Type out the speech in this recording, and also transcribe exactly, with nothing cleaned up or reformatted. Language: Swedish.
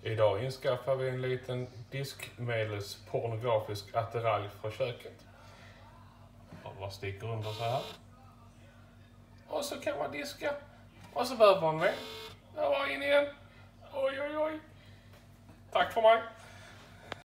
Idag inskaffar vi en liten diskmedelspornografisk attiralj från köket. Och vad sticker under så här. Och så kan man diska. Och så behöver man med. Där var in igen. Oj, oj, oj. Tack för mig.